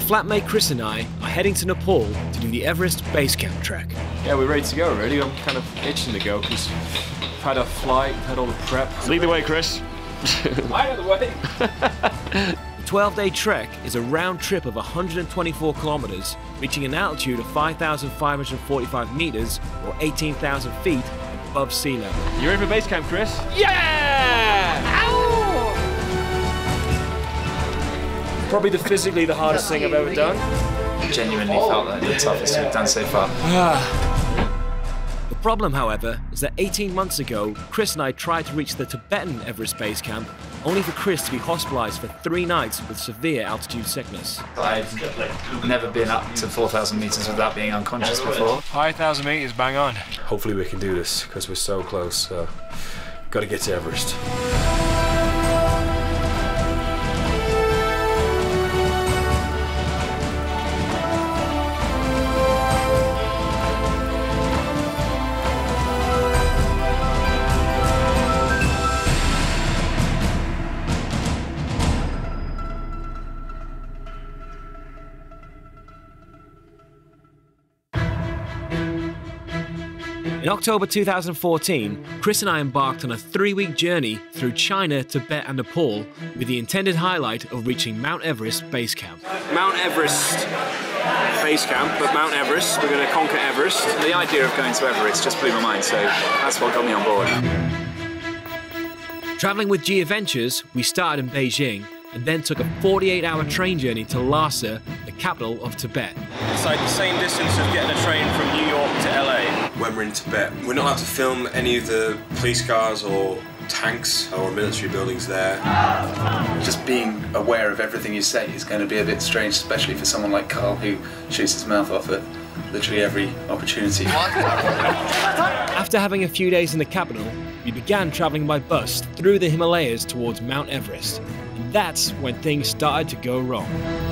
flatmate Chris and I are heading to Nepal to do the Everest Base Camp Trek. Yeah, we're ready to go already. I'm kind of itching to go because we've had our flight, we've had all the prep. Lead the way, Chris. I know the way. The 12-day trek is a round trip of 124 kilometers, reaching an altitude of 5,545 meters or 18,000 feet above sea level. You ready for base camp, Chris? Yeah! Ow! Probably physically the hardest thing I've ever done. Genuinely felt like the toughest we've done so far. The problem, however, is that 18 months ago, Chris and I tried to reach the Tibetan Everest Base Camp, only for Chris to be hospitalised for 3 nights with severe altitude sickness. I've never been up to 4,000 metres without being unconscious before. 5,000 meters, bang on. Hopefully we can do this because we're so close. So, got to get to Everest. In October 2014, Chris and I embarked on a 3-week journey through China, Tibet and Nepal with the intended highlight of reaching Mount Everest Base Camp. Mount Everest Base Camp, but Mount Everest, we're going to conquer Everest. The idea of going to Everest just blew my mind, so that's what got me on board. Travelling with G Adventures, we started in Beijing and then took a 48-hour train journey to Lhasa, the capital of Tibet. It's like the same distance of getting a train from New York to LA. When we're in Tibet, we're not allowed to film any of the police cars or tanks or military buildings there. Just being aware of everything you say is going to be a bit strange, especially for someone like Karl who shoots his mouth off at literally every opportunity. After having a few days in the capital, we began travelling by bus through the Himalayas towards Mount Everest. And that's when things started to go wrong.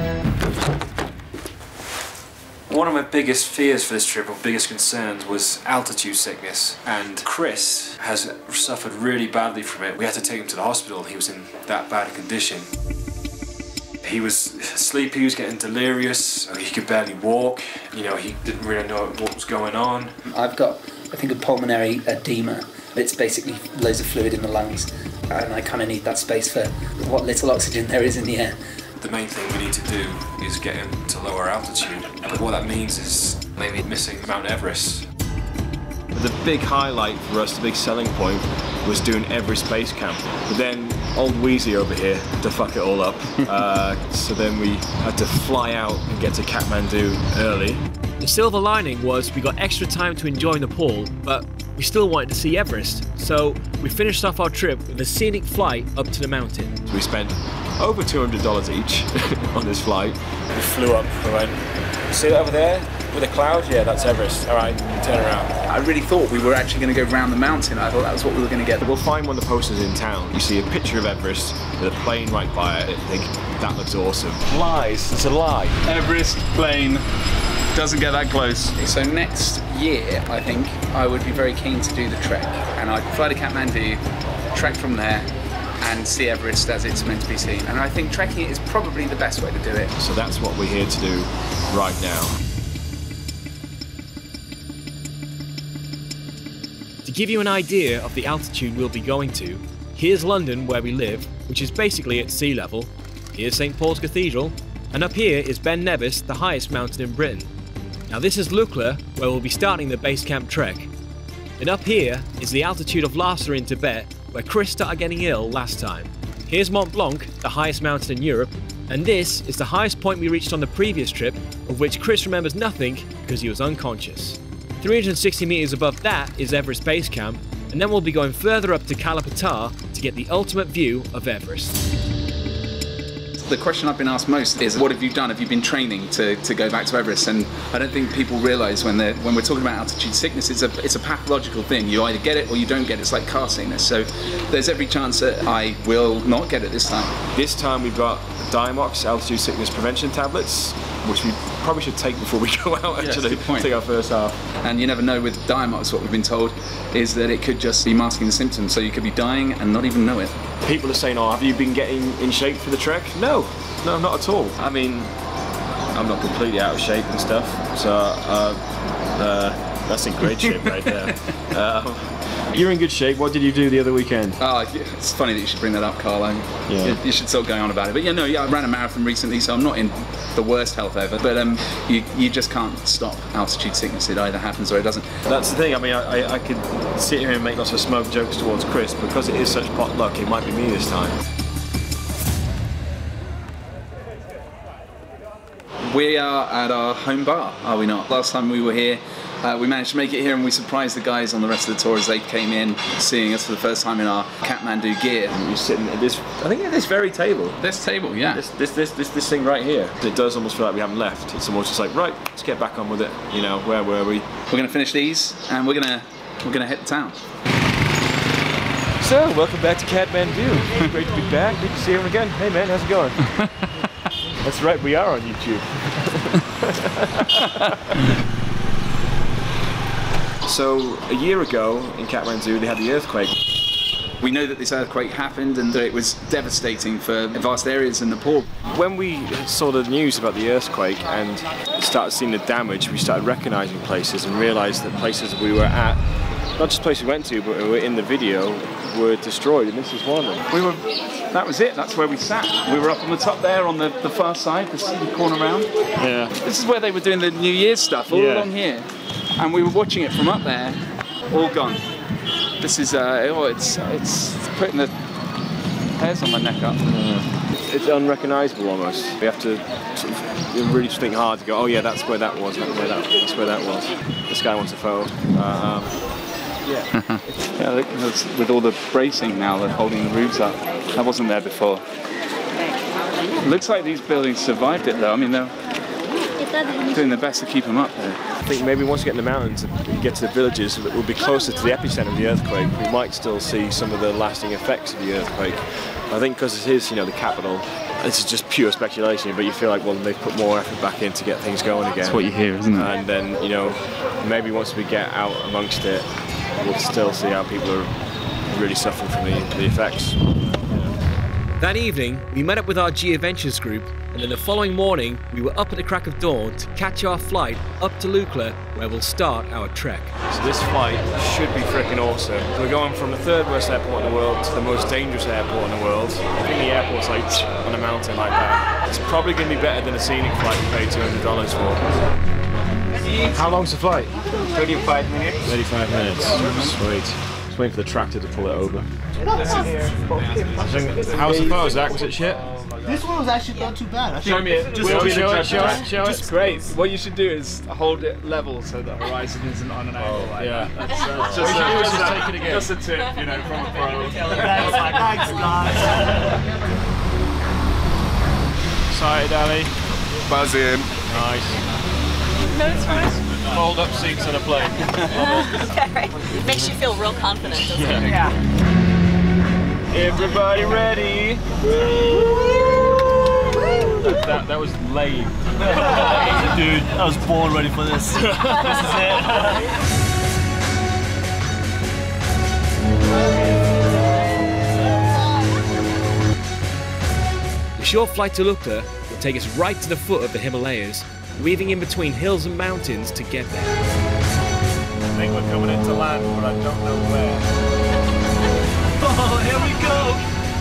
One of my biggest fears for this trip, or biggest concerns, was altitude sickness. And Chris has suffered really badly from it. We had to take him to the hospital. He was in that bad a condition. He was sleepy, he was getting delirious, he could barely walk. You know, he didn't really know what was going on. I've got, I think, a pulmonary edema. It's basically loads of fluid in the lungs, and I kind of need that space for what little oxygen there is in the air. The main thing we need to do is get him to lower altitude. But what that means is maybe missing Mount Everest. The big highlight for us, the big selling point, was doing Everest Base Camp. But then old Wheezy over here to fuck it all up. So then we had to fly out and get to Kathmandu early. The silver lining was we got extra time to enjoy Nepal, but we still wanted to see Everest. So we finished off our trip with a scenic flight up to the mountain. We spent over $200 each on this flight. We flew up, we went, see that over there? With a cloud? Yeah, that's Everest. All right, turn around. I really thought we were actually going to go round the mountain. I thought that was what we were going to get. We'll find one of the posters in town. You see a picture of Everest with a plane right by it. I think that looks awesome. Lies, it's a lie. Everest plane doesn't get that close. So next year, I think, I would be very keen to do the trek. And I'd fly to Kathmandu, trek from there, and see Everest as it's meant to be seen. And I think trekking is probably the best way to do it. So that's what we're here to do right now. To give you an idea of the altitude we'll be going to, here's London, where we live, which is basically at sea level. Here's St. Paul's Cathedral, and up here is Ben Nevis, the highest mountain in Britain. Now this is Lukla, where we'll be starting the base camp trek. And up here is the altitude of Lhasa in Tibet, where Chris started getting ill last time. Here's Mont Blanc, the highest mountain in Europe, and this is the highest point we reached on the previous trip, of which Chris remembers nothing because he was unconscious. 360 meters above that is Everest Base Camp, and then we'll be going further up to Kalapatar to get the ultimate view of Everest. The question I've been asked most is, what have you done? Have you been training to go back to Everest? And I don't think people realise when we're talking about altitude sickness, it's a pathological thing. You either get it or you don't get it. It's like car sickness. So there's every chance that I will not get it this time. This time we've got Diamox altitude sickness prevention tablets, which we probably should take before we go out, actually, take our first half. And you never know with Diamox, what we've been told is that it could just be masking the symptoms, so you could be dying and not even know it. People are saying, oh, have you been getting in shape for the trek? No, not at all. I mean, I'm not completely out of shape and stuff. So that's in great shape right there. You're in good shape. What did you do the other weekend? Oh, it's funny that you should bring that up, Karl. You should stop going on about it. But I ran a marathon recently, so I'm not in the worst health ever. But you just can't stop altitude sickness. It either happens or it doesn't. That's the thing. I mean, I could sit here and make lots of smoke jokes towards Chris, because it is such pot luck. It might be me this time. We are at our home bar, are we not? Last time we were here, we managed to make it here, and we surprised the guys on the rest of the tour as they came in, seeing us for the first time in our Kathmandu gear. You're sitting at this, I think at this very table. This table, yeah. This thing right here. It does almost feel like we haven't left. It's almost just like, right, let's get back on with it. You know, where were we? We're gonna finish these, and we're gonna hit the town. So, welcome back to Kathmandu. Great to be back. Good to see everyone again. Hey man, how's it going? That's right, we are on YouTube. So, a year ago in Kathmandu, they had the earthquake. We know that this earthquake happened and that it was devastating for vast areas in Nepal. When we saw the news about the earthquake and started seeing the damage, we started recognising places and realised that places we were at, not just places we went to, but we were in the video, were destroyed, and this is one of them. That was it, that's where we sat. We were up on the top there on the far side, the corner round. Yeah. This is where they were doing the New Year's stuff, all along here. And we were watching it from up there, all gone. This is, it's putting the hairs on my neck up. It's unrecognisable almost. We have to sort of really think hard to go, oh yeah, that's where that was, that's where that was. This guy wants a photo. Yeah. Yeah, look, with all the bracing now, they're holding the roofs up. That wasn't there before. It looks like these buildings survived it though. I mean, they're doing their best to keep them up there. I think maybe once we get in the mountains and get to the villages that will be closer to the epicenter of the earthquake, we might still see some of the lasting effects of the earthquake. I think because it is, the capital, this is just pure speculation, but you feel like, well, they've put more effort back in to get things going again. That's what you hear, isn't it? And then, maybe once we get out amongst it, we'll still see how people are really suffering from the effects. That evening, we met up with our G Adventures group, and then the following morning, we were up at the crack of dawn to catch our flight up to Lukla, where we'll start our trek. So this flight should be freaking awesome. We're going from the third worst airport in the world to the most dangerous airport in the world. I think the airport's like on a mountain like that. It's probably going to be better than a scenic flight we paid $200 for. How long's the flight? 35 minutes. 35 minutes. Sweet. Just waiting for the tractor to pull it over. How's the photo, Zach? Was it shit? This one was actually not too bad. Show me it. Show it. It's great. What you should do is hold it level so the horizon isn't on an angle like that. That's just take it again. Just a tip, from a pro. Thanks, guys. Excited, Ali? Buzzing. Nice. No, it's fine. Fold up seats on a plane. Okay. It makes you feel real confident, doesn't it? Yeah. Everybody ready? That was lame. Dude, I was born ready for this. This is it. The short flight to Lukla will take us right to the foot of the Himalayas, weaving in between hills and mountains to get there. I think we're coming into land, but I don't know where. Oh, here we go!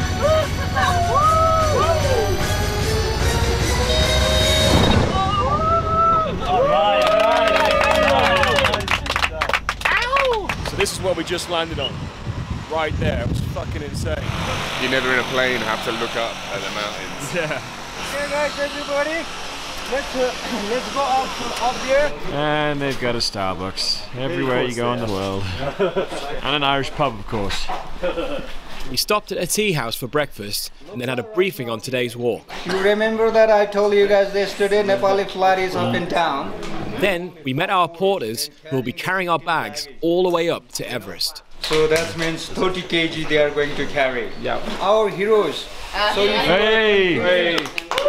So this is what we just landed on. Right there. It was fucking insane. You never in a plane have to look up at the mountains. Yeah. Here guys, everybody! Let's go up here. And they've got a Starbucks everywhere you go in the world. And an Irish pub, of course. We stopped at a tea house for breakfast and then had a briefing on today's walk. You remember that I told you guys yesterday Nepali flight is up and down? Then we met our porters who will be carrying our bags all the way up to Everest. So that means 30 kg they are going to carry. Yeah. Our heroes. So hey!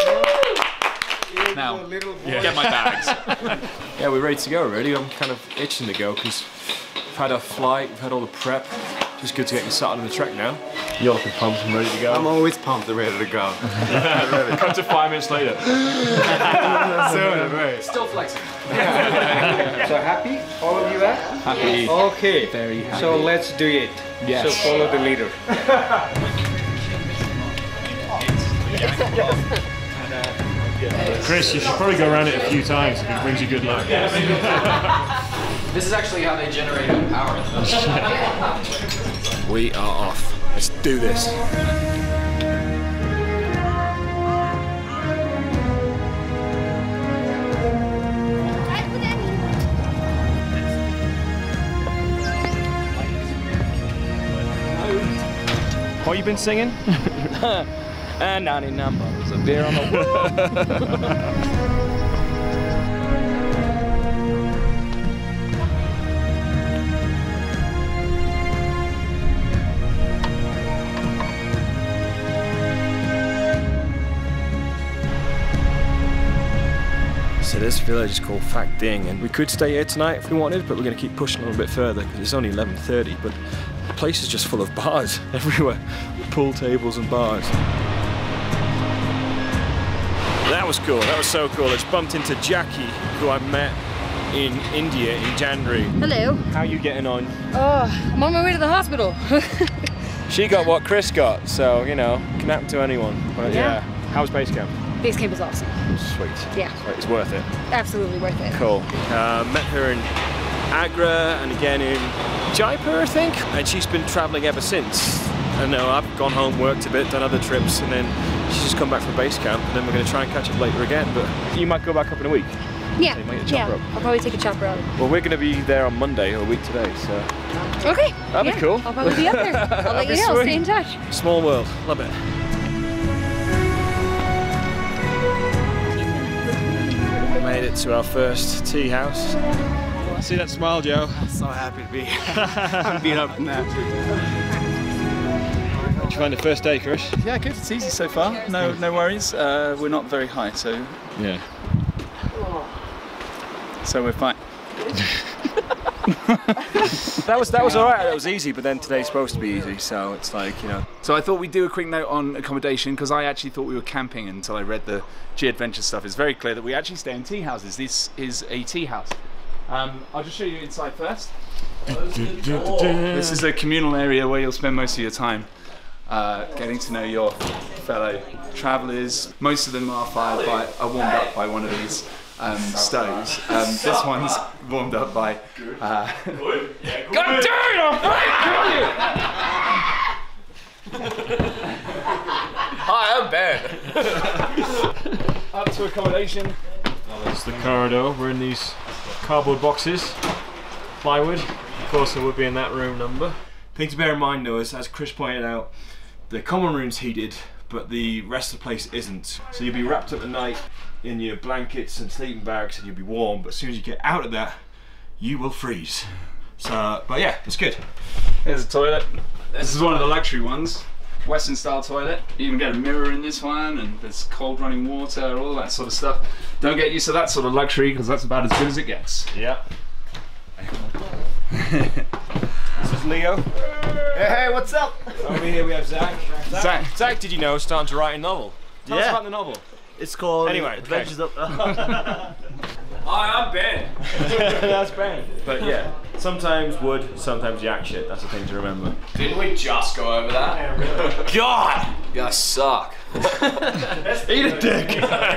Now, get my bags. Yeah, we're ready to go already. I'm kind of itching to go because we've had our flight, we've had all the prep. Just good to get you started on the trek now. You're looking pumped and ready to go. I'm always pumped and ready to go. Really. Cut to 5 minutes later. Still flexing. So happy? All of you are? Happy. Okay. Very happy. So let's do it. Yes. So follow the leader. Chris, you should probably go around it a few times if it brings you good luck. This is actually how they generate power. We are off. Let's do this. What you been singing? Not in numbers. A beer on the wall. So this village is called Phak Ding, and we could stay here tonight if we wanted, but we're going to keep pushing a little bit further because it's only 11:30. But the place is just full of bars everywhere, pool tables and bars. That was cool. That was so cool. I just bumped into Jackie, who I met in India in January. Hello. How are you getting on? Oh, I'm on my way to the hospital. She got what Chris got, so you know, can happen to anyone. But yeah, how's base camp? Base camp is awesome. Sweet. Yeah. It's worth it. Absolutely worth it. Cool. Met her in Agra and again in Jaipur, I think, and she's been traveling ever since. I know I've gone home, worked a bit, done other trips, and then she's just come back from base camp, and then we're going to try and catch up later again. But you might go back up in a week. Yeah. So you might get a chopper up. I'll probably take a chopper out. Well, we're going to be there on Monday, or a week today, so. Okay. That'd be cool. I'll probably be up there. I'll let you know. Sweet. Stay in touch. Small world. Love it. Made it to our first tea house. See that smile, Joe? I'm so happy to be here. I'm beat up from that. Did you find the first day, Chris? Yeah, good. It's easy so far. No worries. We're not very high, so yeah. So we're fine. That was alright. That was easy, but then today's supposed to be easy, so it's like, you know. So I thought we'd do a quick note on accommodation because I actually thought we were camping until I read the G-Adventure stuff. It's very clear that we actually stay in tea houses. This is a tea house. I'll just show you inside first. This is a communal area where you'll spend most of your time getting to know your fellow travellers. Most of them are warmed up by one of these stoves. This one's warmed up by. God damn it! I'll kill you! Hi, I'm Ben. Up to accommodation. Oh, that's the corridor. We're in these cardboard boxes, plywood. Of course, it would be in that room number. Thing to bear in mind, though, is as Chris pointed out, the common room's heated, but the rest of the place isn't. So you'll be wrapped up at night in your blankets and sleeping bags, and you'll be warm. But as soon as you get out of that, you will freeze. So, but yeah, it's good. Here's a toilet. This is one of the luxury ones. Western style toilet. You even get a mirror in this one, and there's cold running water, all that sort of stuff. Don't get used to that sort of luxury because that's about as good as it gets. Yeah. This is Leo. Hey, what's up? Over here we have Zach. Zach, did you know, is starting to write a novel? Tell us about the novel. It's called Adventures of... Hi, I'm Ben. That's Ben. But yeah, sometimes wood, sometimes yak shit. That's the thing to remember. Didn't we just go over that? God! You guys suck. Eat a dick.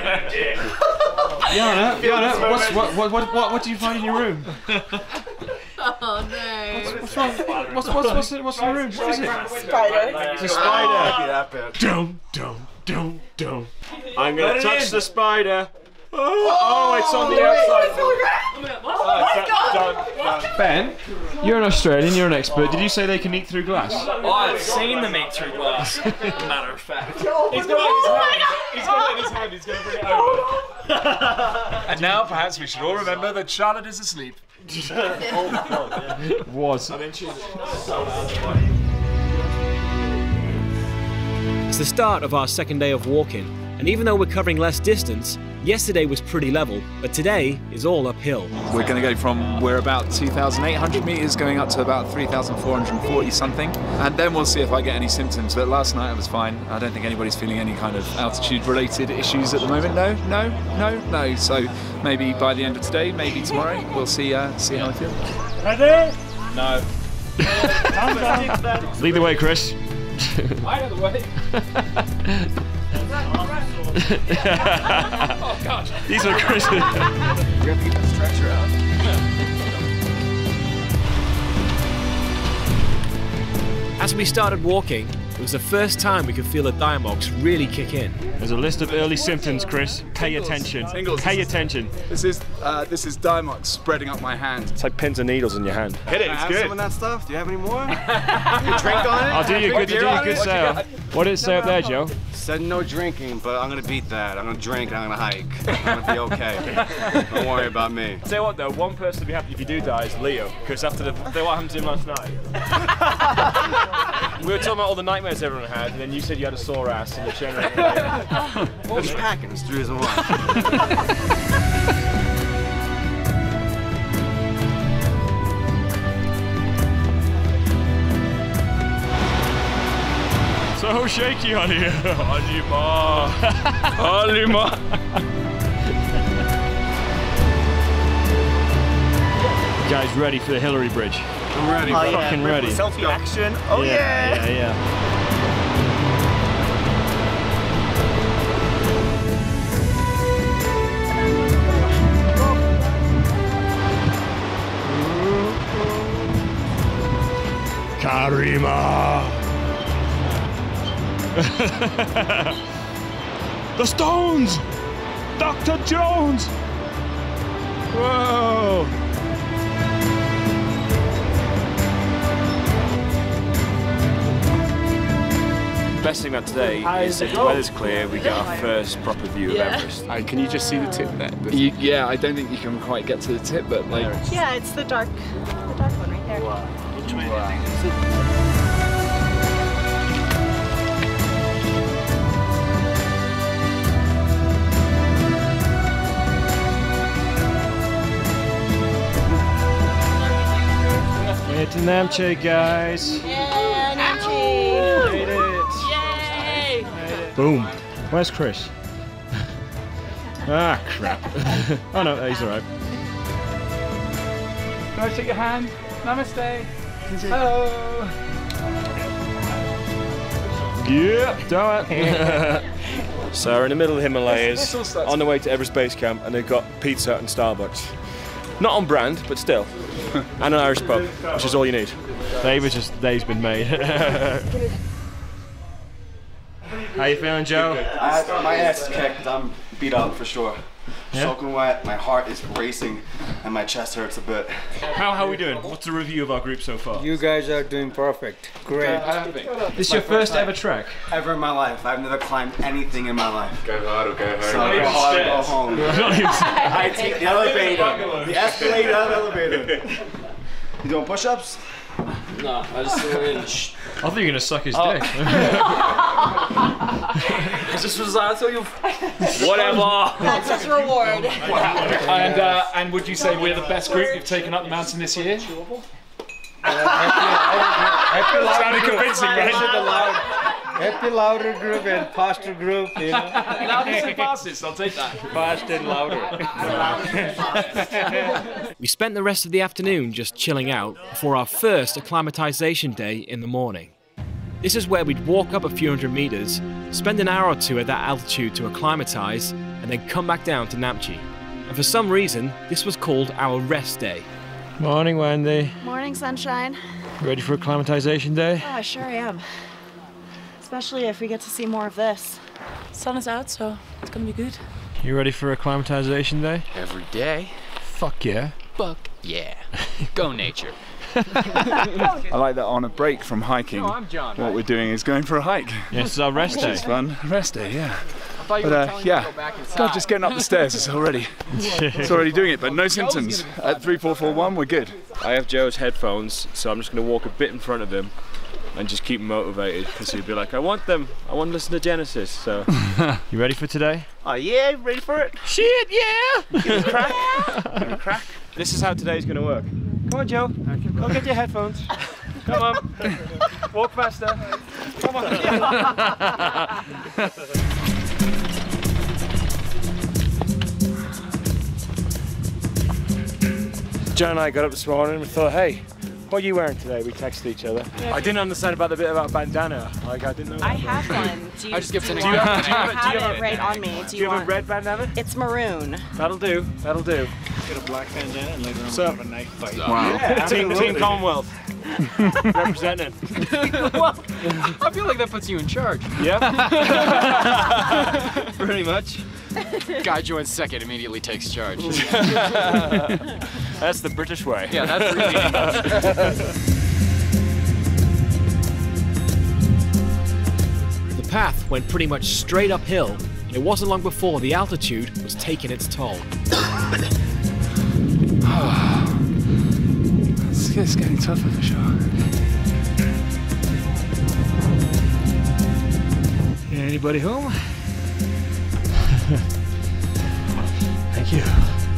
Yana, what do you find in your room? Oh no. What's wrong? What's in the room? What is it? Spider. It's a spider. Don't. I'm gonna touch the spider. Oh, it's on the outside. Ben, you're an Australian, you're an expert. Did you say they can eat through glass? I've seen them eat through glass. Matter of fact. He's got it in his hand. He's gonna bring it over. And now perhaps we should all remember that Charlotte is asleep. Was. It's the start of our second day of walking, and even though we're covering less distance, Yesterday was pretty level, but today is all uphill. We're going to go from, we're about 2,800 meters going up to about 3,440 something, and then we'll see if I get any symptoms. But last night I was fine. I don't think anybody's feeling any kind of altitude related issues at the moment. No. So maybe by the end of today, maybe tomorrow, we'll see how I feel. Ready? No. Lead the way, Chris. I know the way. Oh gosh, these are Chris. We have to get the stretcher out. As we started walking, it was the first time we could feel the diamox really kick in. There's a list of early symptoms, Chris. Pay attention. Pay attention. This is diamox spreading up my hand. It's like pins and needles in your hand. Hit it, it's good. Some of that stuff? Do you have any more? You drink on it? I'll do you a good sale. What did it say up there, Joe? Said no drinking, but I'm gonna beat that. I'm gonna drink and I'm gonna hike. I'm gonna be okay. Don't worry about me. Tell you what though, one person to be happy if you do die is Leo, because after what happened to him last night. We were talking about all the nightmares everyone had, and then you said you had a sore ass and you're sharing it. What was packing? It's 3 reasons why. So shaky on here. Halima. Halima. Guys ready for the Hillary Bridge? I'm ready. Oh, yeah. Fucking ready. Selfie action. Oh yeah. Yeah. Karima. The Stones! Dr. Jones! Whoa! Best thing about today is if the weather's clear, we get our first proper view of Everest. Can you just see the tip there? Yeah, I don't think you can quite get to the tip, but like... Yeah, it's the dark one right there. Wow. It's an Namche, guys. Yeah, Namche. Made it. Yay. Boom. Where's Chris? Ah, crap. Oh no, he's alright. Can I shake your hand? Namaste. Hello. Yep, do it. So we're in the middle of the Himalayas, on the way to Everest Base Camp, and they've got pizza and Starbucks. Not on brand, but still. And an Irish pub, which is all you need. Day's been made. How you feeling, Joe? My ass is kicked. I'm beat up for sure. Yeah? Soaking wet, my heart is racing, and my chest hurts a bit. How are we doing? What's the review of our group so far? You guys are doing perfect. Great. This is your first ever trek? Ever in my life. I've never climbed anything in my life. Go hard or go home. So go hard or go home. I take the elevator. The escalator of the elevator. You doing push-ups? No, I just threw in. I thought you were gonna suck his dick. This was I thought you. Whatever. That's his reward. And would you say we're the best group you've taken up the mountain this year? Sounded convincing, right? Happy louder group and faster group, you know. Loudest and fastest, I'll take that. Fast and louder. We spent the rest of the afternoon just chilling out before our first acclimatization day in the morning. This is where we'd walk up a few hundred meters, spend an hour or two at that altitude to acclimatize, and then come back down to Namche. And for some reason, this was called our rest day. Morning, Wendy. Morning, sunshine. Ready for acclimatization day? Oh, I sure am. Especially if we get to see more of this. Sun is out, so it's gonna be good. You ready for acclimatization day? Every day. Fuck yeah. Fuck yeah. Go nature. I like that on a break from hiking, what we're doing is going for a hike. Yes, it's our rest day. Which is fun. Rest day, yeah. I thought you were telling me to go back inside. God, just getting up the stairs, it's already doing it, but no symptoms. At 3441, we're good. I have Joe's headphones, so I'm just going to walk a bit in front of him and just keep them motivated, because he'd be like, I want to listen to Genesis. So You ready for today? Oh yeah, ready for it? Shit, yeah! Give it a crack. Give it a crack. this is how today's going to work. Come on, Joe. Go get your headphones. Come on. Walk faster. Come on. John and I got up this morning and we thought, hey, what are you wearing today? We texted each other. I didn't understand about the bit about bandana. Like, I didn't know. I have one. Do you, I just give do you it want- to I you. have it right on me. Do you have want a red bandana? It's maroon. That'll do. That'll do. Get a black bandana and later on So- have a knife fight. Wow. Yeah, Team Commonwealth. Representing. I feel like that puts you in charge. Yep. Pretty much. Guy joins second, immediately takes charge. That's the British way. Yeah, that's really. The path went pretty much straight uphill, and it wasn't long before the altitude was taking its toll. It's getting tougher for sure. Anybody home? Thank you.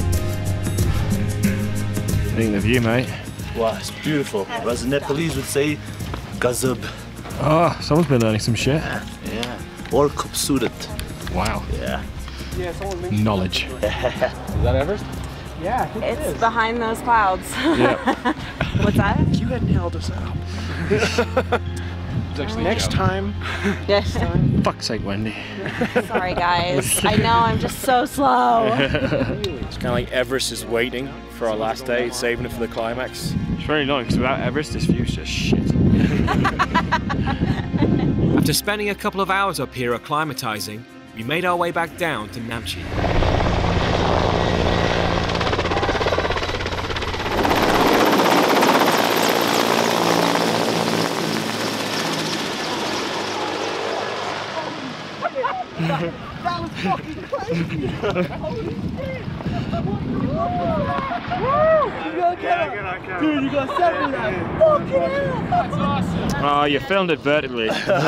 Thinking of you, mate. Wow, it's beautiful. As the Nepalese would say, gazab. Oh, someone's been learning some shit. Yeah. Or khubsurat. Wow. Yeah. Knowledge. Is that Everest? Yeah, it's behind those clouds. Yeah. What's that? You hadn't held us up. Next time. Yes. Fuck's sake, Wendy. Sorry, guys. I know I'm just so slow. It's kind of like Everest is waiting for our last day, it's saving it for the climax. It's very annoying because without Everest, this view's just shit. After spending a couple of hours up here acclimatizing, we made our way back down to Namche. That was fucking crazy! Holy shit! You gotta get up! Dude, you got 7 now! Fucking hell! That's awesome! Oh, you filmed it vertically.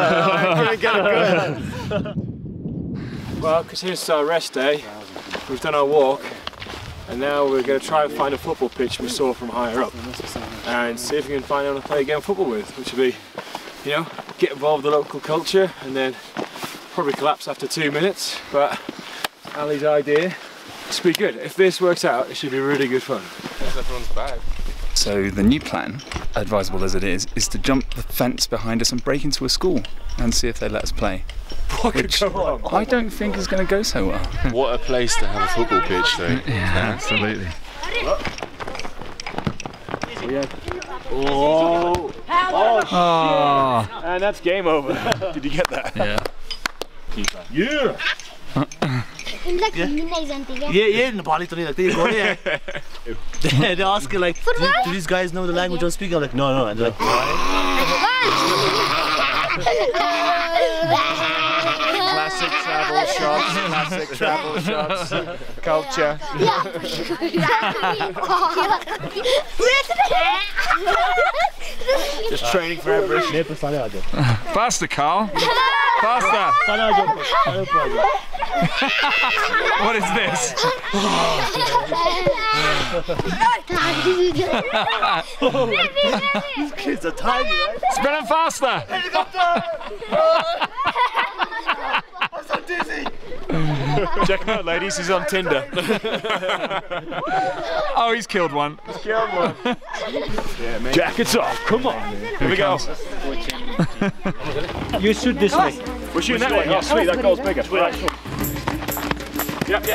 Well, because here's our rest day, we've done our walk, and now we're going to try and find a football pitch we saw from higher up, and see if we can find anyone to play a game of football with, which will be, you know, get involved with the local culture, and then probably collapse after 2 minutes, but Ali's idea should be good. If this works out, it should be really good fun. Everyone's back. So the new plan, advisable as it is to jump the fence behind us and break into a school and see if they let us play. What could go wrong? I don't think is going to go so well. What a place to have a football pitch, though. Yeah, absolutely. Oh! Oh, shit! Oh. And that's game over. Did you get that? Yeah. Yeah! Yeah, Nepali to like they go, yeah. They ask you like, do these guys know the language I'm speaking? I'm like, no, and they're like, Classic travel shops, culture. Just training for Everest. Faster, Karl. Faster. What is this? these kids are tiny, right? Spin them faster. I'm so dizzy. Check him out, ladies. He's on Tinder. Oh, he's killed one. He's killed one. Yeah, mate. Jackets off. Come on. Here we go. You shoot this way. We're shooting that way. Oh, sweet. That goal's bigger. Right. Yep.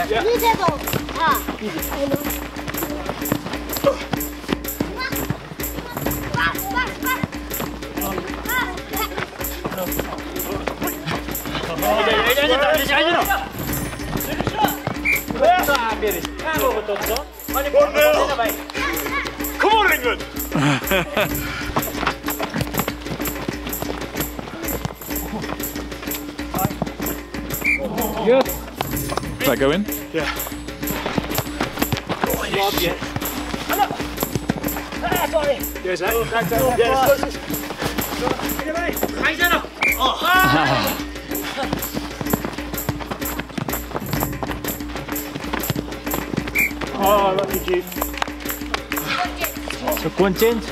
Come on, England! Good. Does that go in? Yeah. There's that. Oh, lucky Jeep. So content.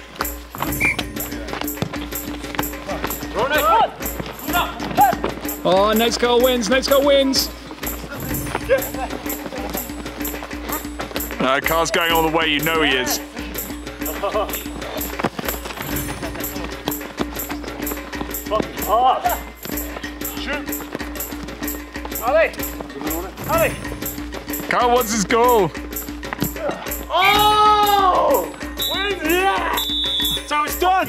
Oh, next goal wins, next goal wins. Karl's going all the way, you know he is. Shoot. Ali. Karl wants his goal. Oh! Yeah! So it's done!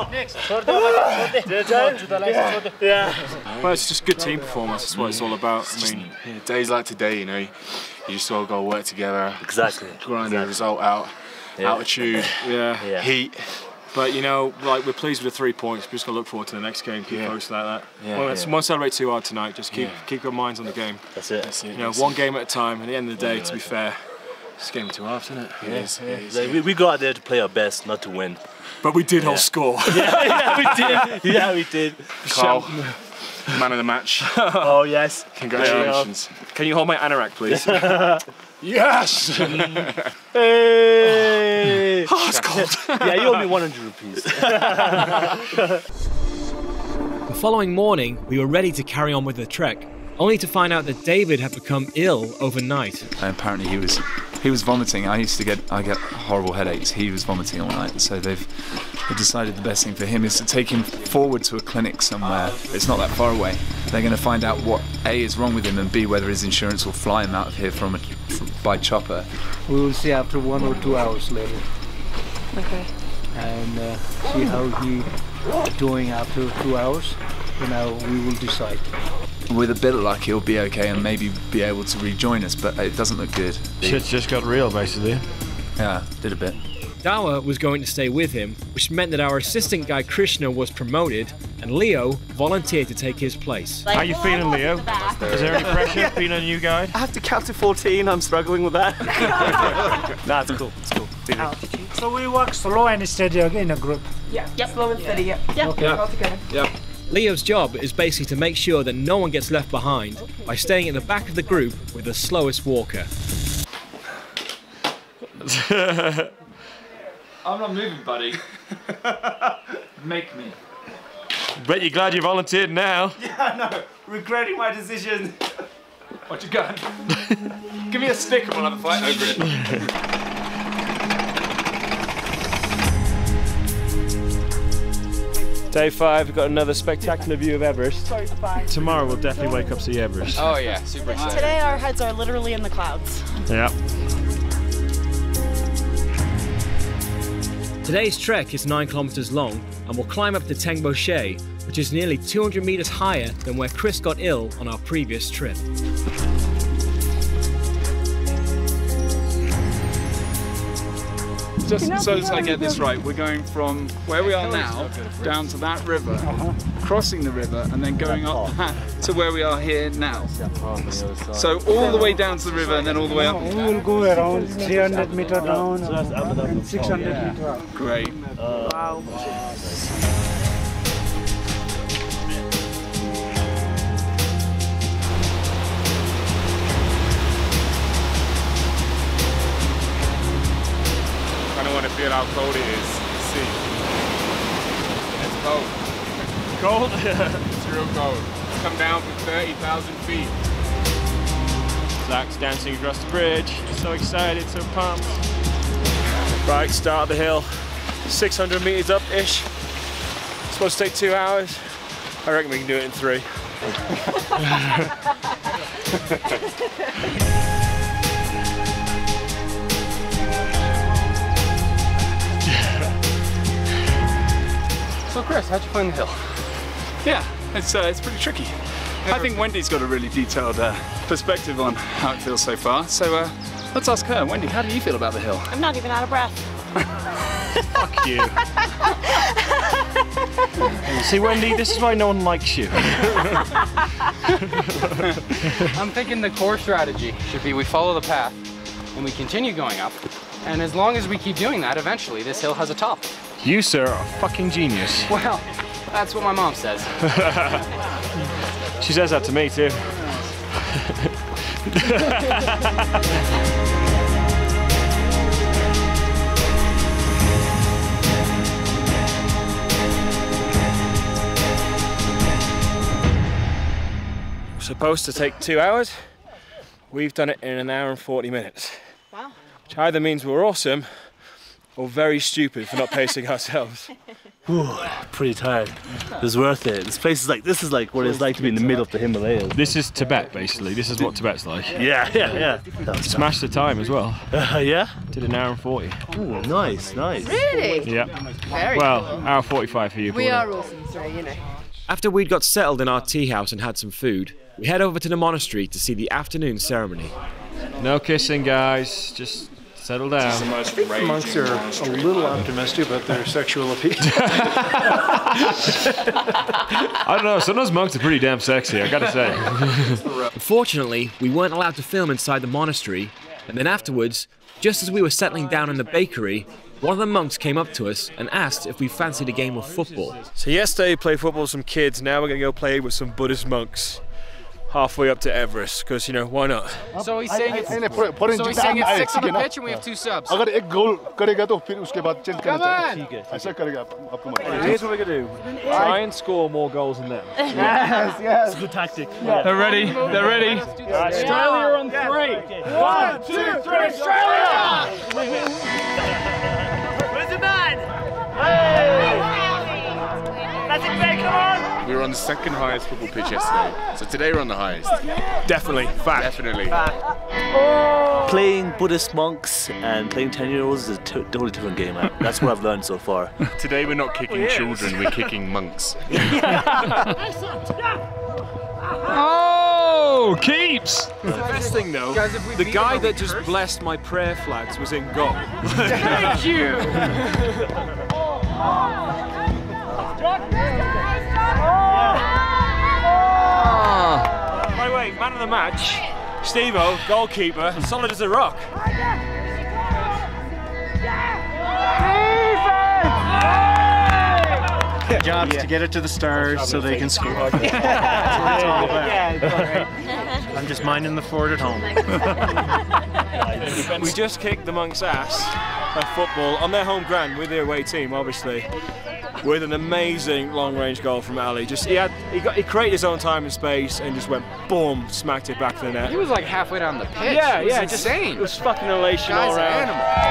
Well, it's just good team performance, that's what it's all about. I mean, days like today, you know, you just all go work together. Exactly. Grind the result out. Altitude, heat. But you know, like we're pleased with the 3 points. We're just gonna look forward to the next game. Keep focused like that. Won't celebrate too hard tonight. Just keep your minds on the game. That's it. You know, one game at a time. At the end of the day, to be fair, it's game 2 halves, isn't it? Like, we go out there to play our best, not to win. But we did all score. Yeah, we did. Karl, man of the match. Oh yes. Congratulations. Can you hold my anorak, please? Yes! Hey! Oh, it's cold. Yeah, you owe me 100 rupees. The following morning, we were ready to carry on with the trek, only to find out that David had become ill overnight. And apparently he was vomiting. I get horrible headaches. He was vomiting all night, so they've decided the best thing for him is to take him forward to a clinic somewhere. It's not that far away. They're going to find out what A is wrong with him and B whether his insurance will fly him out of here by chopper. We will see after 1 or 2 hours later. Okay. And see how he doing after 2 hours. You know, we will decide. With a bit of luck, he'll be okay and maybe be able to rejoin us, but it doesn't look good. Shit's just got real, basically. Yeah, did a bit. Dawa was going to stay with him, which meant that our assistant guy Krishna was promoted, and Leo volunteered to take his place. How you feeling, Leo? Is there any pressure being a new guy? I have to count to 14, I'm struggling with that. Nah, it's cool, it's cool. So we walk slow and steady in a group? Yeah. Slow and steady, Okay. All together. Yeah. Leo's job is basically to make sure that no one gets left behind by staying at the back of the group with the slowest walker. I'm not moving, buddy. Make me. Bet you're glad you volunteered now. Yeah, I know. Regretting my decision. What you got? Give me a stick and we'll have a fight over it. Day 5, we've got another spectacular view of Everest. Tomorrow we'll definitely wake up to see Everest. Oh yeah, super excited. Today our heads are literally in the clouds. Yeah. Today's trek is 9 kilometers long and we'll climb up to Tengbo She, which is nearly 200 meters higher than where Chris got ill on our previous trip. Just so that I get this right, we're going from where we are now down to that river, crossing the river, and then going up that to where we are here now. So all the way down to the river and then all the way up. We will go around 300 meters down and 600 meters up. Great. Wow. I don't want to feel how cold it is. See. It's cold. Cold? It's real cold. It's come down from 30,000 feet. Zach's dancing across the bridge. So excited, so pumped. Right, start of the hill. 600 meters up-ish. Supposed to take 2 hours. I reckon we can do it in 3. So Chris, how'd you find the hill? Yeah, it's pretty tricky. I think Wendy's got a really detailed perspective on how it feels so far. So let's ask her. Wendy, how do you feel about the hill? I'm not even out of breath. Fuck you. See, Wendy, this is why no one likes you. I'm thinking the core strategy should be we follow the path and we continue going up. And as long as we keep doing that, eventually this hill has a top. You, sir, are a fucking genius. Well, that's what my mom says. She says that to me too. Supposed to take 2 hours. We've done it in 1 hour and 40 minutes. Wow. Which either means we're awesome or very stupid for not pacing ourselves. Ooh, pretty tired. It was worth it. This place is like, this is like what it's like to be in the middle of the Himalayas. This is Tibet, basically. This is what Tibet's like. Yeah. Smashed the time as well. Yeah? Did 1 hour and 40. Ooh, nice. Really? Yeah. Very well, cool. 1 hour 45 for you. We are awesome, so you know. After we'd got settled in our tea house and had some food, we head over to the monastery to see the afternoon ceremony. No kissing, guys. Just settle down. I think the monks are a little optimistic about their sexual appeal. I don't know, some of those monks are pretty damn sexy, I gotta say. Unfortunately, we weren't allowed to film inside the monastery, and then afterwards, just as we were settling down in the bakery, one of the monks came up to us and asked if we fancied a game of football. So yesterday we played football with some kids, now we're gonna go play with some Buddhist monks. Halfway up to Everest, because, you know, why not? So he's saying it's 6 on the pitch and we have 2 subs. Come on! Here's what we're gonna do. Try and score more goals than them. Yes. It's a good tactic. They're ready. They're ready. Australia on 3. 1, 2, 3, Australia! Where's the man? Hey! That's it, Ben, come on! We were on the second highest football pitch yesterday, so today we're on the highest. Definitely, fact. Definitely. Playing Buddhist monks and playing 10-year-olds is a totally different game, man. That's what I've learned so far. Today we're not kicking children, we're kicking monks. Oh, keeps! The best thing though, the guy that just blessed my prayer flags was in goal. Thank you! By the way, man of the match, Steve-O, goalkeeper, solid as a rock. Their job's to get it to the stars so they can score. That's what it's all about. I'm just minding the fort at home. We just kicked the monks' ass at football on their home ground with the away team, obviously, with an amazing long-range goal from Ali. Just he created his own time and space and just went boom, smacked it back to the net. He was like halfway down the pitch. Yeah, it was yeah, insane. It was fucking elation all around.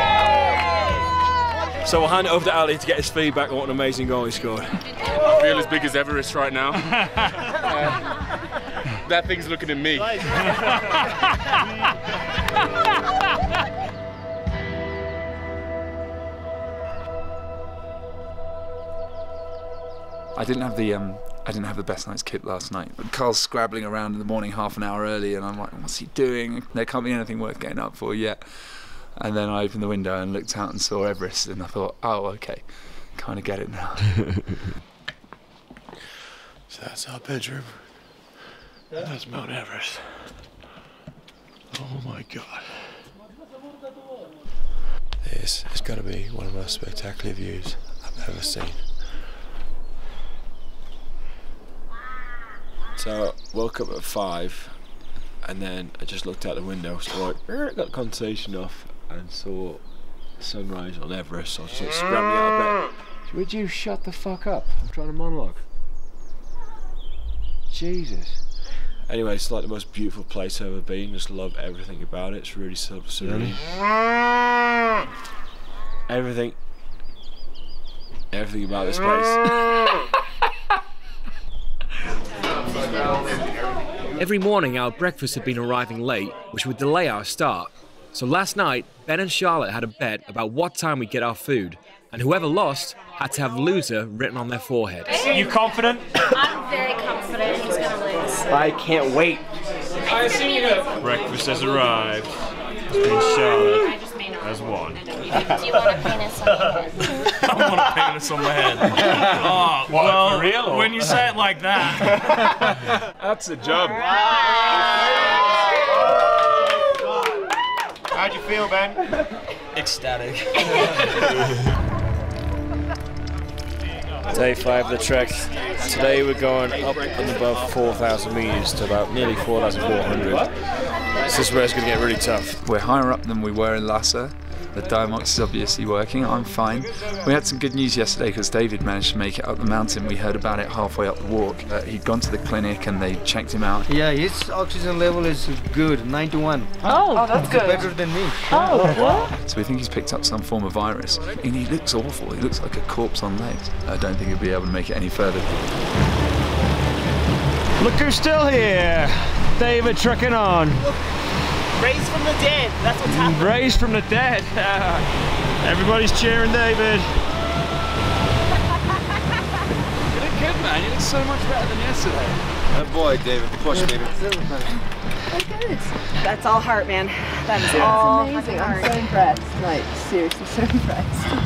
So we'll hand it over to Ali to get his feedback on what an amazing goal he scored. I feel as big as Everest right now. That thing's looking at me. I didn't have the best night's kit last night. Karl's scrabbling around in the morning half an hour early, and I'm like, what's he doing? There can't be anything worth getting up for yet. And then I opened the window and looked out and saw Everest, and I thought, oh, okay, kind of get it now. So that's our bedroom. That's Mount Everest. Oh my God. This has got to be one of the most spectacular views I've ever seen. So I woke up at 5 and then I just looked out the window, so I got the conversation off and saw sunrise on Everest, so I just scrambled out of bed. Would you shut the fuck up? I'm trying to monologue. Jesus. Anyway, it's like the most beautiful place I've ever been. Just love everything about it. It's really serene. Everything about this place. Every morning our breakfast had been arriving late, which would delay our start. So last night, Ben and Charlotte had a bet about what time we'd get our food, and whoever lost had to have loser written on their forehead. You confident? I'm very confident he's gonna lose. I can't wait. Breakfast has arrived. And Charlotte has won. Do you want a penis on your head? I want a penis on my head. Oh, what, well, for real, or? when you say it like that. That's a job. How'd you feel, Ben? Ecstatic. Day 5 of the trek. Today we're going up and above 4,000 meters to about nearly 4,400. This is where it's going to get really tough. We're higher up than we were in Lhasa. The Diamox is obviously working. I'm fine. We had some good news yesterday because David managed to make it up the mountain. We heard about it halfway up the walk. He'd gone to the clinic and they checked him out. Yeah, his oxygen level is good, 9 to 1. Oh, that's good. Better than me. Oh, what? So we think he's picked up some form of virus. And he looks awful. He looks like a corpse on legs. I don't think he'll be able to make it any further. Look who's still here! David trekking on. Raised from the dead, that's what's happening. Raised from the dead. Everybody's cheering David. You look good, man. You look so much better than yesterday. Good boy, David. Push, David. That's all heart, man. That is all amazing. heart. I'm so impressed. Like, seriously, so impressed.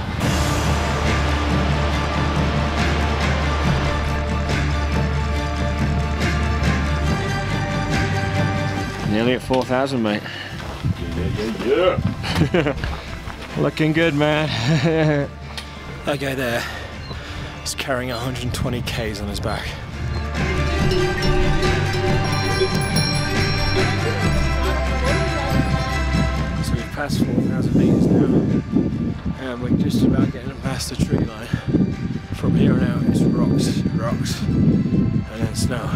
Nearly at 4,000, mate. Yeah. Looking good, man. That guy there is carrying 120 Ks on his back. So we've passed 4,000 meters now, and we're just about getting past the tree line. From here on out, it's rocks, and then snow.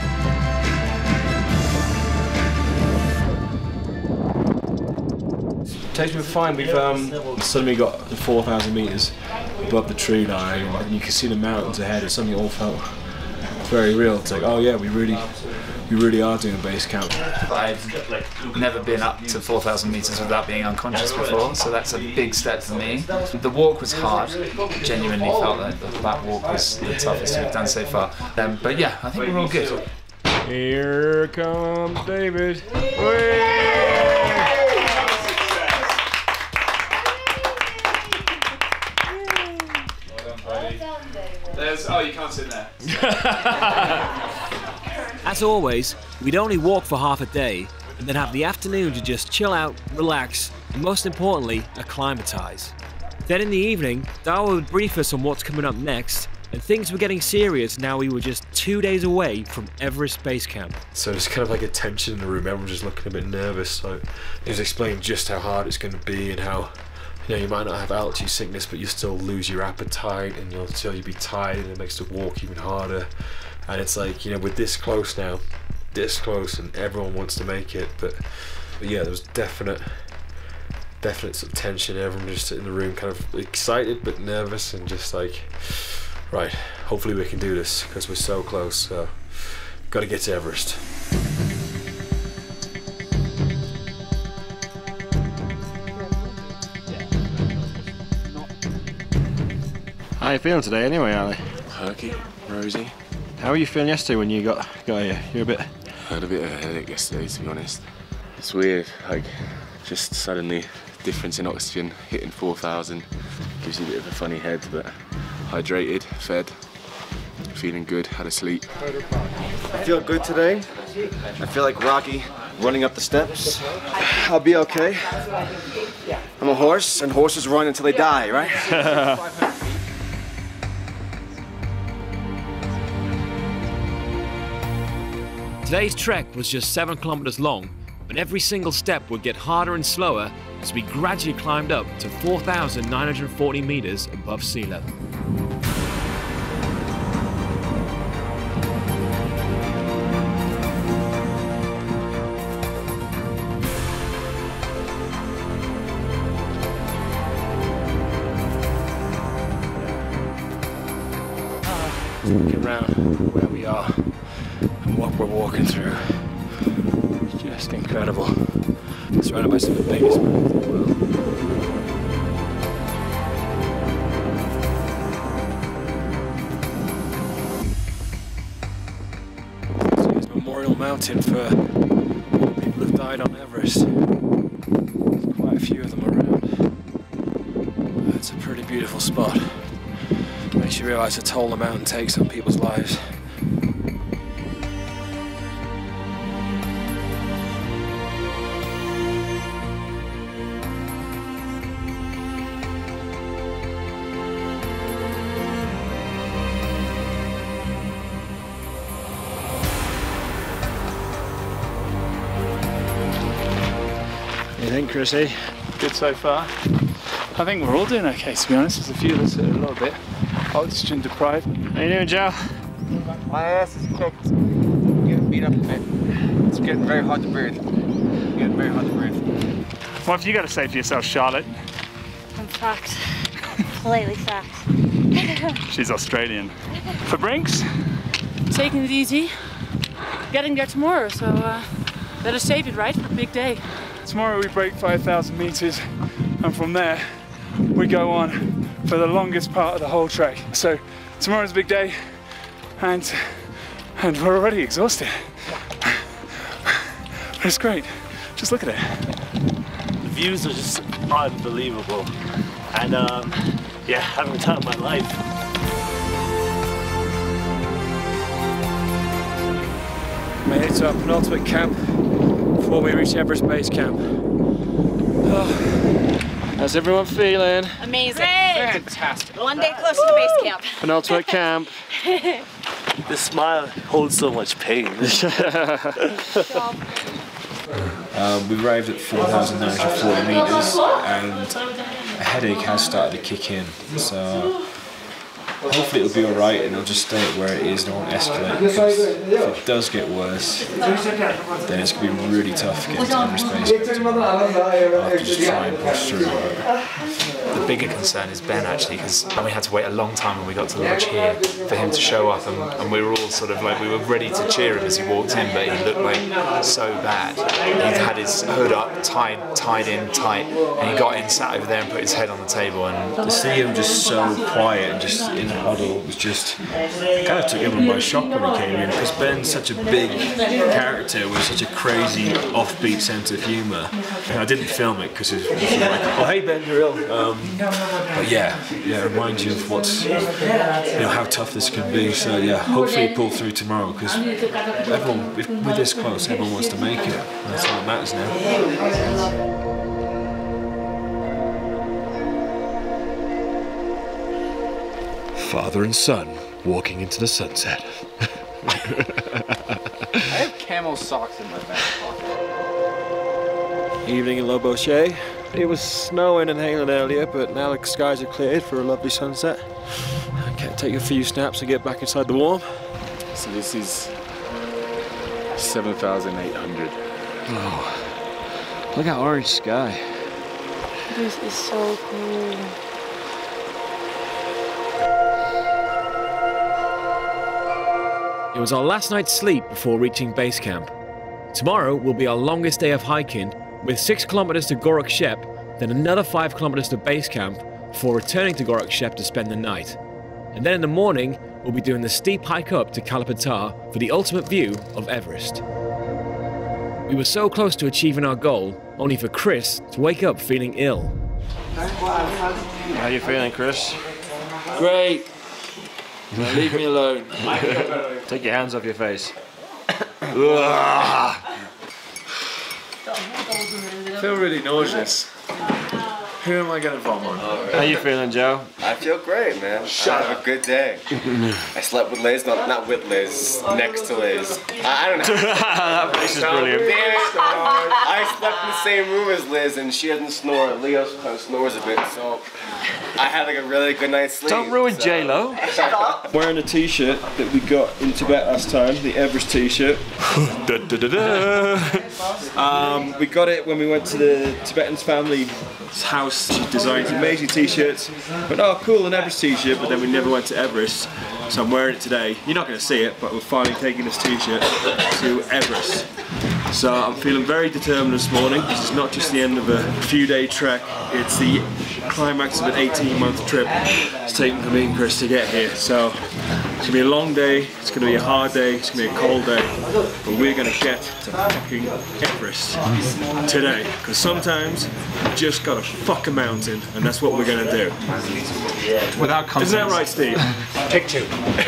Takes me fine. We've suddenly got 4,000 meters above the tree line, and you can see the mountains ahead. It's something all felt very real. It's like, oh yeah, we really are doing a base camp. I've never been up to 4,000 meters without being unconscious before, so that's a big step for me. The walk was hard. Genuinely felt that that walk was the toughest we've done so far. But yeah, I think we're all good. Here comes David. Oh, you can't sit there. As always, we'd only walk for half a day and then have the afternoon to just chill out, relax, and most importantly, acclimatise. Then in the evening, Darwa would brief us on what's coming up next, and things were getting serious now we were just 2 days away from Everest Base Camp. So there's kind of like a tension in the room, everyone's just looking a bit nervous, so he was explaining just how hard it's going to be and how, you know, you might not have altitude sickness, but you still lose your appetite and you'll be tired, and it makes the walk even harder. And it's like, you know, we're this close now, this close, and everyone wants to make it, but yeah, there was definite sort of tension. Everyone just sitting in the room kind of excited but nervous and just like, right, hopefully we can do this because we're so close, so got to get to Everest. How are you feeling today anyway, Ali? Perky, rosy. How were you feeling yesterday when you got here? You're a bit... I had a bit of a headache yesterday, to be honest. It's weird, like, just suddenly difference in oxygen hitting 4,000 gives you a bit of a funny head, but hydrated, fed, feeling good, had a sleep. I feel good today. I feel like Rocky running up the steps. I'll be okay. I'm a horse, and horses run until they die, right? Today's trek was just 7 kilometers long, but every single step would get harder and slower as we gradually climbed up to 4,940 meters above sea level. Looking around where we are and what we're walking through. It's just incredible. Surrounded by some of the biggest mountains in the world. So it's a memorial mountain for all the people who've died on Everest. There's quite a few of them around. It's a pretty beautiful spot. Makes you realise the toll the mountain takes on people's lives. think, Chrissy? Good so far. I think we're all doing okay, to be honest. There's a few of us that are a little bit oxygen deprived. How you doing, Joe? My ass is kicked. I'm getting beat up a bit. It's getting very hard to breathe. What have you got to say for yourself, Charlotte? I'm fucked. Politely fucked. She's Australian. For Brinks? Taking it easy. Getting there tomorrow, so better save it, right? For the big day. Tomorrow we break 5,000 meters, and from there we go on for the longest part of the whole trek. So tomorrow's a big day, and we're already exhausted. But it's great. Just look at it. The views are just unbelievable, and yeah, having the time of my life. Made it to our penultimate camp before we reach Everest Base Camp. Oh, how's everyone feeling? Amazing. Fantastic. One day closer to base camp. Penultimate camp. This smile holds so much pain. We've arrived at 4,940 metres and a headache has started to kick in, so hopefully it'll be alright and it'll just stay at where it is and it won't escalate, because if it does get worse then it's going to be really tough getting to Everest Base Camp. I'll have to just try and push through. The bigger concern is Ben, actually, because we had to wait a long time when we got to the lodge here for him to show up, and we were all sort of like, we were ready to cheer him as he walked in, but he looked like so bad. He had his hood up, tied in tight, and he got in, sat over there and put his head on the table, and to see him just so quiet and just in the huddle was just, it kind of took everyone by shock when he came in, because Ben's such a big character with such a crazy offbeat sense of humour. I didn't film it because it was like, oh hey Ben, you're ill. But yeah, it reminds you of what's, how tough this can be. So yeah, hopefully we pull through tomorrow, because everyone, if we're this close, everyone wants to make it. That's all that matters now. Father and son walking into the sunset. I have camel socks in my back pocket. Evening in Loboche. It was snowing and hailing earlier, but now the skies are cleared for a lovely sunset. I can't take a few snaps and get back inside the warm. So this is 7,800. Oh, look at orange sky. This is so cool. It was our last night's sleep before reaching base camp. Tomorrow will be our longest day of hiking, with 6 kilometers to Gorak Shep, then another 5 kilometers to base camp, before returning to Gorak Shep to spend the night. And then in the morning, we'll be doing the steep hike up to Kalapatar for the ultimate view of Everest. We were so close to achieving our goal, only for Chris to wake up feeling ill. How you feeling, Chris? Great. Now leave me alone. Take your hands off your face. I feel really nauseous. Who am I going to vomit on? How you feeling, Joe? I feel great, man. I have a good day. I slept with Liz, not with Liz, next to Liz. I don't know. That face is brilliant. I slept in the same room as Liz, and she doesn't snore. Leo kind of snores a bit, so I had like a really good night's sleep. Don't ruin J-Lo. Wearing a t-shirt that we got in Tibet last time, the Everest t-shirt. We got it when we went to the Tibetan's family's house. She designed amazing t-shirts. But oh cool, an Everest t-shirt, but then we never went to Everest. So I'm wearing it today. You're not going to see it, but we're finally taking this t-shirt to Everest. So I'm feeling very determined this morning. This is not just the end of a few-day trek, it's the climax of an 18-month trip it's taken for me and Chris to get here. So it's gonna be a long day, it's gonna be a hard day, it's gonna be a cold day, but we're gonna get to fucking Everest today. Because sometimes you just gotta fuck a mountain, and that's what we're gonna do. Without consent. Isn't that right, Steve? Take 2.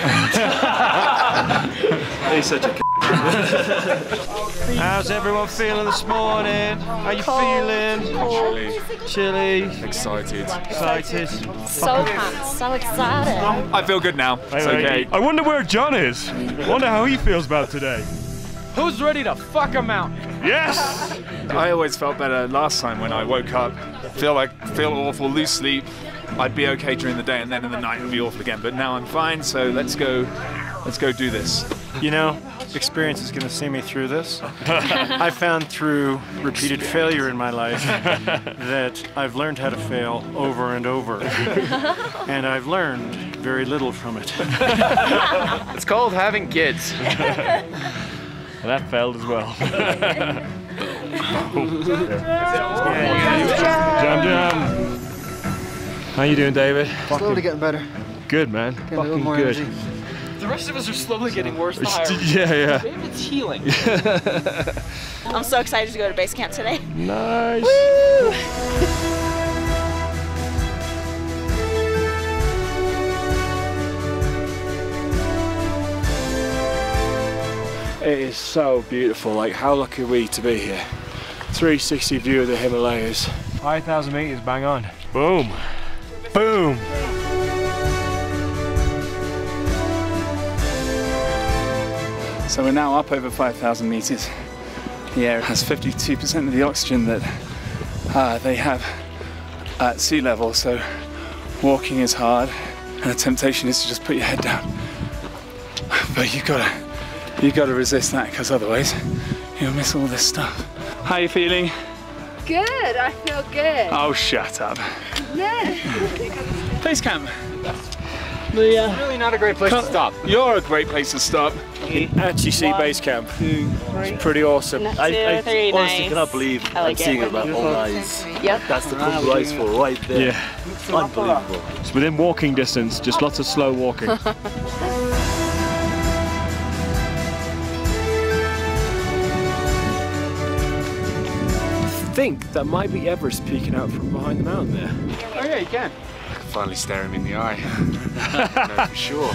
He's such a How's everyone feeling this morning? How you feeling? Chilly. Excited. So pumped, so excited. I feel good now. It's okay. I wonder where John is. Wonder how he feels about today. Who's ready to fuck a mountain? Yes! I always felt better last time when I woke up. Feel awful, lose sleep. I'd be okay during the day, and then in the night it would be awful again. But now I'm fine, so let's go do this. You know, experience is going to see me through this. I found through repeated failure in my life that I've learned how to fail over and over. And I've learned very little from it. It's called having kids. Well, that failed as well. Jam. How you doing, David? Slowly getting better. Good, man. Getting a little more good. energy. The rest of us are slowly getting worse. Yeah. David's healing. I'm so excited to go to base camp today. Nice. Woo! It is so beautiful. Like, how lucky are we to be here? 360 view of the Himalayas. 5,000 meters, bang on. Boom. Boom. So we're now up over 5,000 meters. The air has 52% of the oxygen that they have at sea level, so walking is hard, and the temptation is to just put your head down. But you gotta resist that, because otherwise you'll miss all this stuff. How are you feeling? Good, I feel good. Oh, shut up. Yeah. Base camp. It's really not a great place to stop. You're a great place to stop. You can actually see base camp. It's pretty awesome. I honestly cannot believe I'm seeing it with my own eyes. Yep. That's the Kumbu Icefall right there. Yeah. Unbelievable. It's within walking distance, just lots of slow walking. I think that might be Everest peeking out from behind the mountain there. Oh yeah, you can. I can finally stare him in the eye. No, for sure.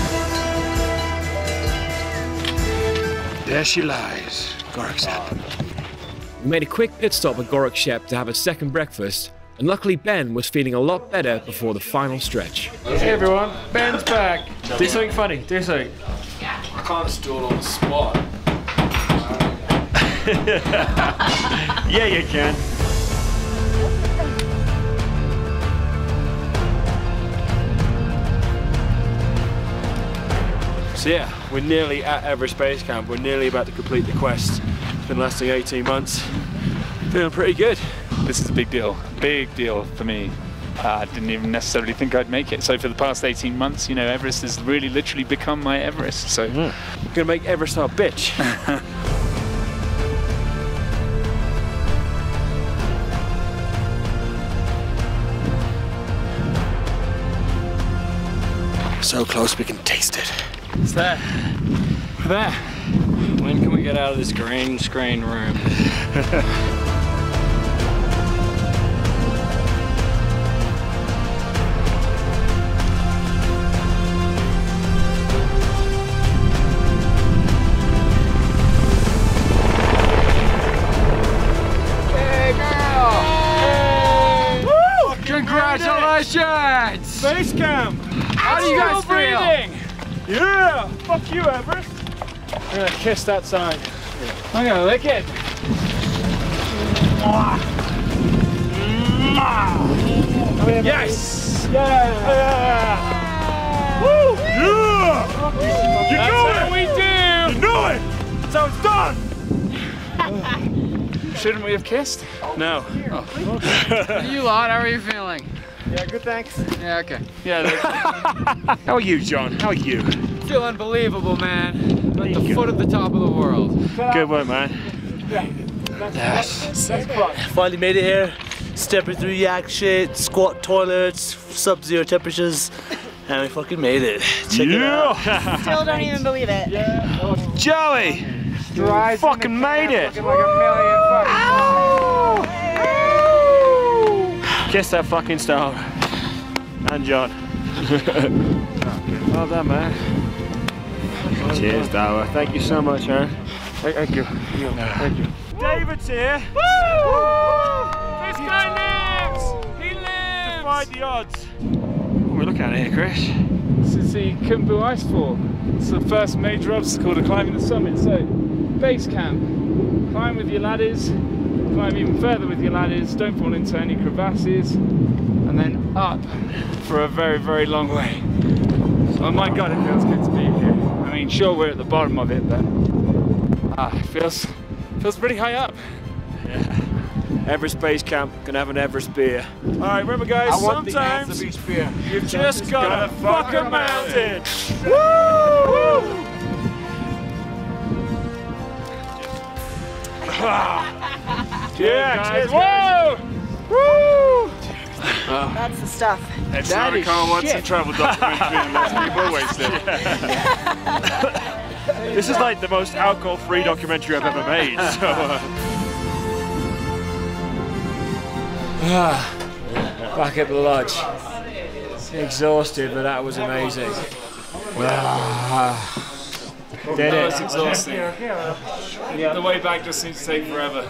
There she lies, Gorakshep. We made a quick pit stop at Gorakshep to have a second breakfast, and luckily Ben was feeling a lot better before the final stretch. Hey everyone, Ben's back. Do something funny, do something. I can't just do it on the spot. Yeah, you can. So yeah, we're nearly at Everest Base Camp. We're nearly about to complete the quest. It's been lasting 18 months. Feeling pretty good. This is a big deal for me. I didn't even necessarily think I'd make it. So for the past 18 months, you know, Everest has really literally become my Everest. So we're gonna make Everest our bitch. So close we can taste it. What's that? There. When can we get out of this green screen room? Hey girl! Hey! Woo! Congratulations! Base camp! How do you guys feel? Yeah! Fuck you, Everest! I'm gonna kiss that sign. I'm gonna lick it. Yes! Yeah! Woo! Yeah! You know what we do! You know it! That's how it's done! Shouldn't we have kissed? No. Oh. You lot, how are you feeling? Yeah, good, thanks. Yeah, okay. Yeah. How are you, John? How are you? Feel unbelievable, man. At the foot of the top of the world. Good work, man. Yes. Finally made it here. Stepping through yak shit, squat toilets, sub-zero temperatures, and we fucking made it. Check it out. Still don't even believe it. Joey! You fucking made it! Like a million fucking Kiss that fucking star. And John. Well done, man. Cheers, Dawa. Thank you so much, man. Thank you. Thank you. David's here. Woo! This guy lives! He lives! Defied the odds. What are we looking at here, Chris? This is the Kumbu Icefall. It's the first major obstacle to climbing the summit, so base camp. Climb with your ladders, climb even further with your ladders, don't fall into any crevasses, and then up for a very, very long way. Oh my god, it feels good to be here. I mean, sure, we're at the bottom of it, but it feels pretty high up. Yeah. Everest Base Camp, gonna have an Everest beer. Alright, remember guys, sometimes you've just gotta fuck a mountain! Woo! Yeah, guys, whoa! Woo! That's the stuff. That's not a Karl wants to travel documentary unless people wasted. This is like the most alcohol-free documentary I've ever made, so... Back at the lodge. Exhausted, but that was amazing. Did it? It's exhausting. The way back just seems to take forever.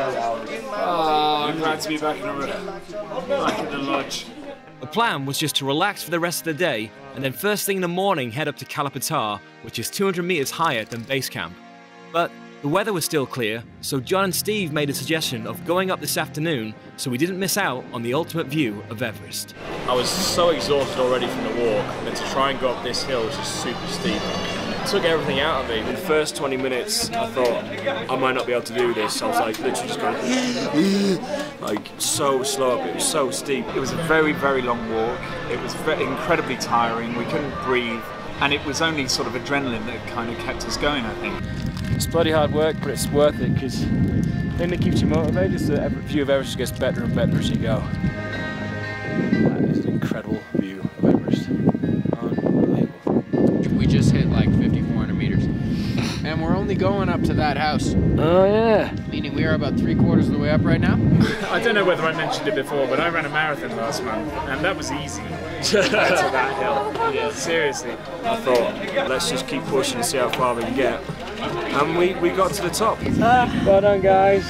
I'm glad to be back at the lodge. The plan was just to relax for the rest of the day, and then first thing in the morning head up to Kalapatar, which is 200 meters higher than base camp. But the weather was still clear, so John and Steve made a suggestion of going up this afternoon so we didn't miss out on the ultimate view of Everest. I was so exhausted already from the walk, and then to try and go up this hill was just super steep. It took everything out of me. In the first 20 minutes, I thought I might not be able to do this. I was like literally just going like so slow up. It was so steep. It was a very, very long walk. It was incredibly tiring. We couldn't breathe, and it was only sort of adrenaline that kind of kept us going, I think. It's bloody hard work, but it's worth it because the thing that keeps you motivated is the view of Everest gets better and better as you go. That is an incredible view of Everest. Unbelievable. We just hit like 5,400 meters. And we're only going up to that house. Oh yeah. Meaning we are about 3/4 of the way up right now. I don't know whether I mentioned it before, but I ran a marathon last month, and that was easy. To that hill. Yeah, seriously. I thought, let's just keep pushing and see how far we can get. And we got to the top. Well done, guys.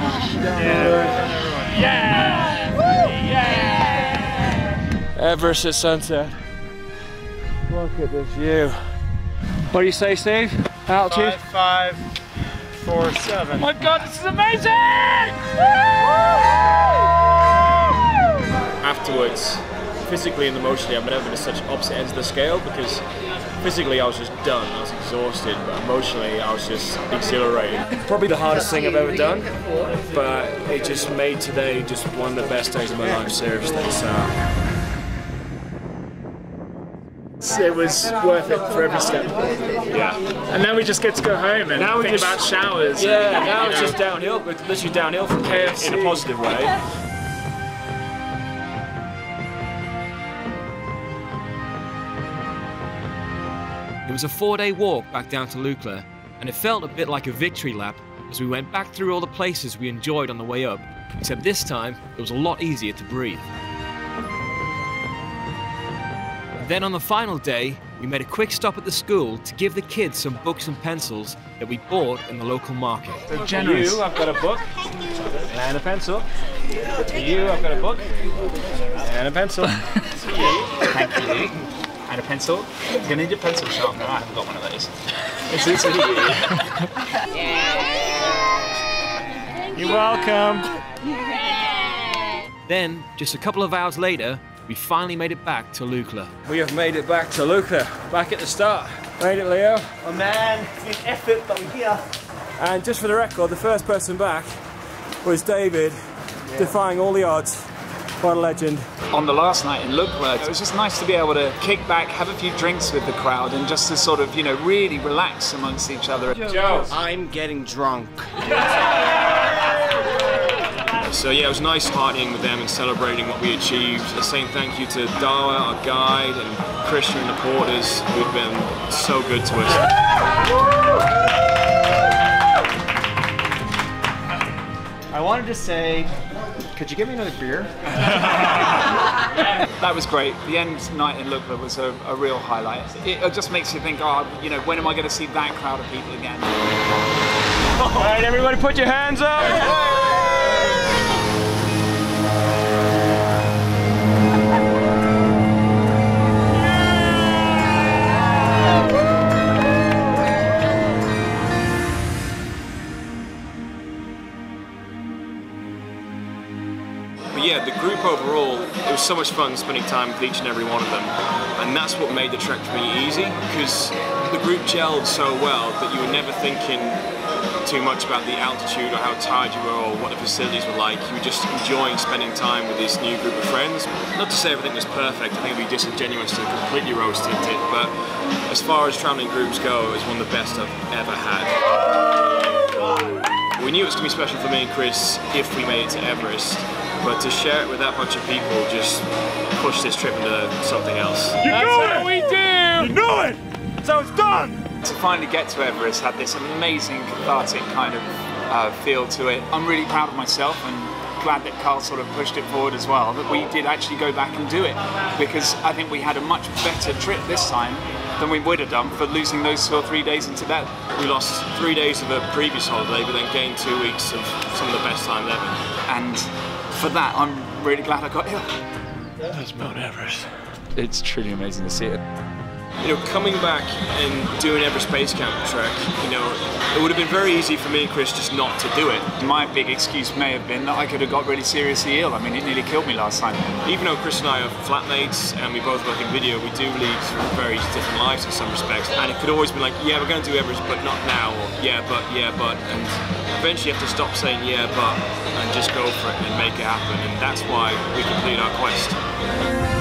Yeah! Yeah! Everest at sunset. Look at this view. What do you say, Steve? Altitude? 5,547. Oh my god, this is amazing! Afterwards, physically and emotionally, I've never been at such opposite ends of the scale because physically I was just done, I was exhausted, but emotionally I was just exhilarated. Probably the hardest thing I've ever done, but it just made today just one of the best days of my life, seriously. So it was worth it for every step. yeah. And now we just get to go home and Now we think just- about showers. Yeah, and, now you it's know. just downhill, but literally downhill from KFC in a positive way. It was a 4-day walk back down to Lukla, and it felt a bit like a victory lap as we went back through all the places we enjoyed on the way up, except this time it was a lot easier to breathe. Then on the final day, we made a quick stop at the school to give the kids some books and pencils that we bought in the local market. So generous. For you, I've got a book and a pencil. For you, I've got a book and a pencil. Thank you. And a pencil. You're going to need a pencil sharpener. I haven't got one of those. It's You're welcome. Then, just a couple of hours later, we finally made it back to Lukla. We have made it back to Lukla, back at the start. Made it, Leo. Oh man, it's an effort, but we're here. And just for the record, the first person back was David, defying all the odds. What a legend. On the last night in Lukla, it was just nice to be able to kick back, have a few drinks with the crowd, and just to sort of, you know, really relax amongst each other. Joe, I'm getting drunk. So yeah, it was nice partying with them and celebrating what we achieved. Saying thank you to Dawa, our guide, and Christian and the porters who've been so good to us. I wanted to say, could you give me another beer? That was great. The end night in Lukla was a real highlight. It just makes you think, oh, you know, when am I going to see that crowd of people again? All right, everybody put your hands up. But yeah, the group overall, it was so much fun spending time with each and every one of them. And that's what made the trek for me easy, because the group gelled so well that you were never thinking too much about the altitude or how tired you were or what the facilities were like. You were just enjoying spending time with this new group of friends. Not to say everything was perfect, I think it would be disingenuous to completely rose tint it, but as far as travelling groups go, it was one of the best I've ever had. We knew it was going to be special for me and Chris if we made it to Everest, but to share it with that bunch of people just pushed this trip into something else. You know what we do! You know it! So it's done! To finally get to Everest had this amazing cathartic kind of feel to it. I'm really proud of myself and glad that Karl sort of pushed it forward as well, that we did actually go back and do it, because I think we had a much better trip this time than we would have done for losing those 2 or 3 days in Tibet. We lost 3 days of a previous holiday, but then gained 2 weeks of some of the best time ever. And for that, I'm really glad I got here. That's Mount Everest. It's truly amazing to see it. You know, coming back and doing Everest Base Camp Trek, you know, it would have been very easy for me and Chris just not to do it. My big excuse may have been that I could have got really seriously ill. I mean, it nearly killed me last time. Even though Chris and I are flatmates and we both work in video, we do lead very different lives in some respects. And it could always be like, yeah, we're going to do Everest, but not now, or yeah, but, and eventually you have to stop saying yeah, but, and just go for it and make it happen. And that's why we complete our quest.